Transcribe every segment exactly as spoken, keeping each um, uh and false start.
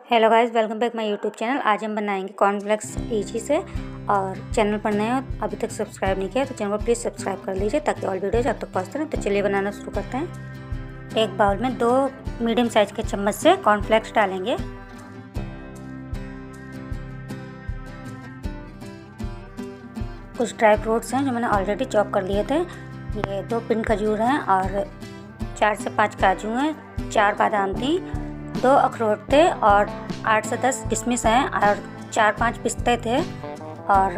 Hello guys, welcome back my YouTube channel. आज हम बनाएंगे कॉर्नफ्लेक्स इजी से। और चैनल पर नए हो, अभी तक सब्सक्राइब नहीं किया तो चैनल को प्लीज़ सब्सक्राइब कर लीजिए ताकि ऑल वीडियोज आप तक पहुँचते रहें। तो चलिए बनाना शुरू करते हैं। एक बाउल में दो मीडियम साइज के चम्मच से कॉर्नफ्लेक्स डालेंगे। कुछ ड्राई फ्रूट्स हैं जो मैंने ऑलरेडी चॉप कर लिए थे। ये दो पिन खजूर हैं और चार से पाँच काजू हैं, चार बादाम थी, दो अखरोट थे और आठ से दस किशमिश हैं और चार पांच पिस्ते थे। और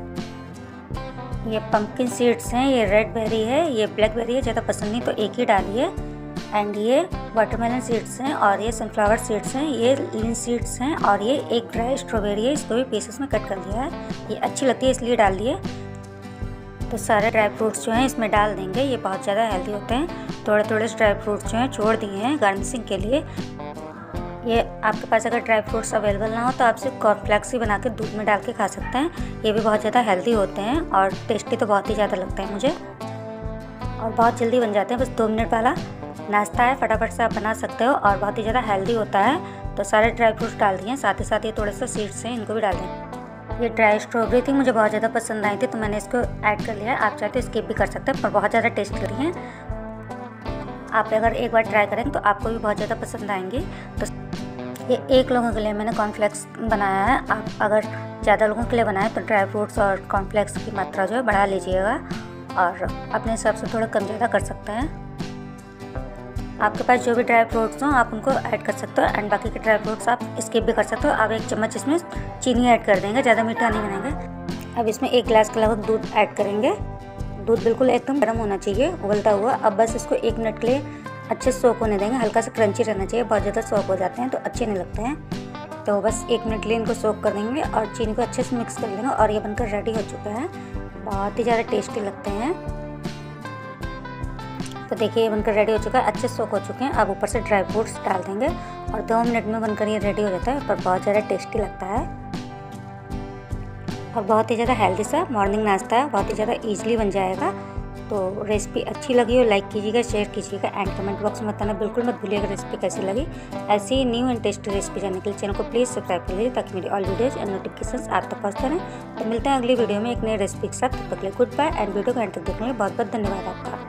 ये पंपकिन सीड्स हैं, ये रेड बेरी है, ये ब्लैक बेरी है, ज़्यादा पसंद नहीं तो एक ही डालिए। एंड ये वाटरमेलन सीड्स हैं और ये सनफ्लावर सीड्स हैं, ये लिन सीड्स हैं और ये एक ड्राई स्ट्रॉबेरी है, इसको भी पीसेस में कट कर लिया है। ये अच्छी लगती है इसलिए डाल दिए। तो सारे ड्राई फ्रूट्स जो हैं इसमें डाल देंगे, ये बहुत ज़्यादा हेल्दी होते हैं। थोड़े थोड़े ड्राई फ्रूट्स जो हैं छोड़ दिए हैं गार्निशिंग के लिए। ये आपके पास अगर ड्राई फ्रूट्स अवेलेबल ना हो तो आप सिर्फ कॉर्नफ्लेक्स ही बना के दूध में डाल के खा सकते हैं। ये भी बहुत ज़्यादा हेल्दी होते हैं और टेस्टी तो बहुत ही ज़्यादा लगते हैं मुझे, और बहुत जल्दी बन जाते हैं। बस दो मिनट वाला नाश्ता है, फटाफट से आप बना सकते हो और बहुत ही ज़्यादा हेल्दी होता है। तो सारे ड्राई फ्रूट्स डाल दिए हैं, साथ ही साथ ये थोड़े से सीड्स हैं, इनको भी डाल दें। ये ड्राई स्ट्रॉबेरी थी, मुझे बहुत ज़्यादा पसंद आई थी तो मैंने इसको ऐड कर लिया है। आप चाहे तो स्किप भी कर सकते हैं, पर बहुत ज़्यादा टेस्ट लगी है। आप अगर एक बार ट्राई करें तो आपको भी बहुत ज़्यादा पसंद आएंगी। तो ये एक लोगों के लिए मैंने कॉर्नफ्लेक्स बनाया है। आप अगर ज़्यादा लोगों के लिए बनाएं तो ड्राई फ्रूट्स और कॉर्नफ्लेक्स की मात्रा जो है बढ़ा लीजिएगा और अपने हिसाब से थोड़ा कम ज़्यादा कर सकते हैं। आपके पास जो भी ड्राई फ्रूट्स हों आप उनको ऐड कर सकते हो एंड बाकी के ड्राई फ्रूट्स आप स्किप भी कर सकते हो। आप एक चम्मच इसमें चीनी ऐड कर देंगे, ज़्यादा मीठा नहीं बनाएंगे। अब इसमें एक गिलास के लगभग दूध ऐड करेंगे। दूध बिल्कुल एकदम गर्म होना चाहिए, उबलता हुआ। अब बस इसको एक मिनट के लिए अच्छे से सोक होने देंगे। हल्का सा क्रंची रहना चाहिए, बहुत ज़्यादा सोक हो जाते हैं तो अच्छे नहीं लगते हैं। तो बस एक मिनट के लिए इनको सोक कर देंगे और चीनी को अच्छे से मिक्स कर लेंगे और ये बनकर रेडी हो चुका है। बहुत ही ज़्यादा टेस्टी लगते हैं। तो देखिए ये बनकर रेडी हो चुका है, अच्छे से सोक हो चुके हैं। अब ऊपर से ड्राई फ्रूट्स डाल देंगे और दो मिनट में बनकर ये रेडी हो जाता है, पर बहुत ज़्यादा टेस्टी लगता है और बहुत ही ज़्यादा हेल्दी सा मॉर्निंग नाश्ता है, बहुत ही ज़्यादा ईजिली बन जाएगा। तो रेसिपी अच्छी लगी हो लाइक कीजिएगा, शेयर कीजिएगा एंड कमेंट बॉक्स में बताना बिल्कुल मत भूलिएगा रेसिपी कैसी लगी। ऐसी ही न्यू एंड टेस्टी रेसिपी जानने के लिए चैनल को प्लीज़ सब्सक्राइब कर लीजिए ताकि मेरी ऑल वीडियोज़ एंड नोटिफिकेशंस आप तक पहुँचते रहें। तो मिलते हैं अगली वीडियो में एक नई रेसिपी के साथ। तब तक के लिए गुड बाय एंड वीडियो को एंड तक देखने के लिए बहुत बहुत धन्यवाद आपका।